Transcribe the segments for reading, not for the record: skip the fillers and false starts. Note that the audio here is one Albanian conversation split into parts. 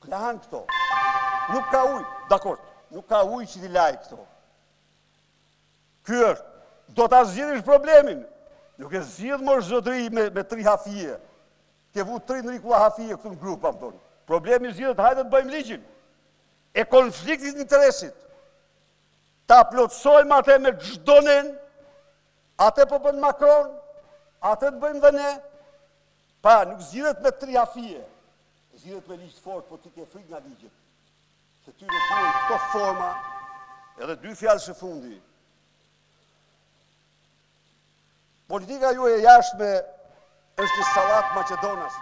Lahan këto. Nuk ka ujë, dakord, nuk ka ujë që t'i laj këto. Ky është, do t'a zgjidhish problemin. Nuk e zgjidh më zotëri me 3 hafije. Ke vu 3 nërikula hafije këtu në grupa, më tonë. Problemi zgjidhet, hajde të bëjmë ligjin. E konfliktit interesit. Ta plotsojmë atë me gjdonen, atë po bënë Macron, atë të bëjmë dhe ne. Pa, nuk zgjidhet me 3 hafije. Zgjidhet me ligjë fort, po ti ke frik nga ligjët. Se ty në duhen këto forma, edhe 2 fjallë së fundi. Politika ju e jashtme është një salat Macedonas.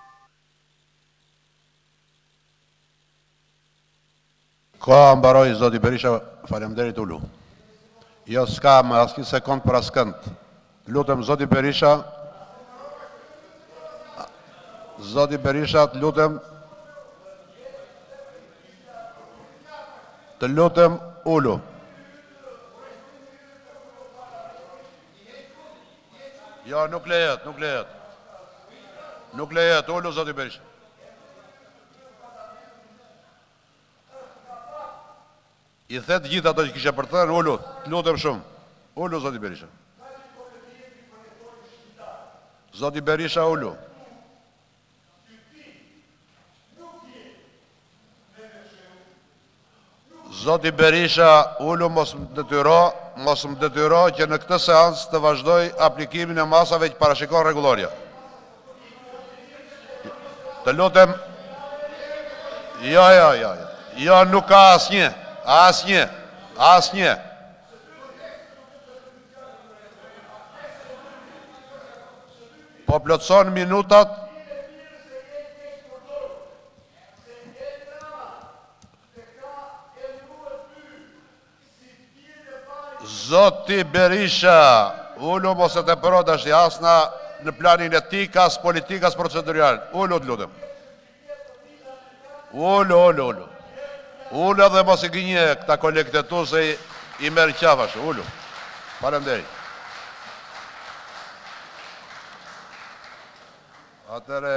Ka mbaroj, zoti Berisha, faleminderit ullu. Jo, s'ka më asnjë sekund për askënd. Lutem, zoti Berisha, të lutem ullu. Jo, nuk lejet. Nuk lejet, ullu, zoti Berisha. I thet gjithë ato që kishe për thënë, ullu, të lutem shumë. Ullu, zoti Berisha. Zoti Berisha, ullu. Zoti Berisha, ullu, mos më detyro që në këtë seans të vazhdoj aplikimin e masave që parashikon rregulloria. Të lutem, jo, nuk ka asnjë. Po plotson minutat. Zoti Berisha, ullu mos e tepëro tash asna në planin etik, as politik, as procedurial. Ullu, të lutem. Ullu. Ullu edhe mos i gënje këta kolektetu se i merë qafash. Ullu. Faleminderit. Atëre,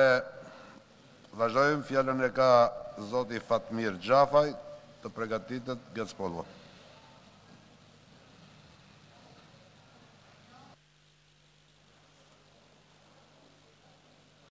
vazhdojmë, fjallën e ka zoti Fatmir Gjafaj, të përgatitet Gecpolvo.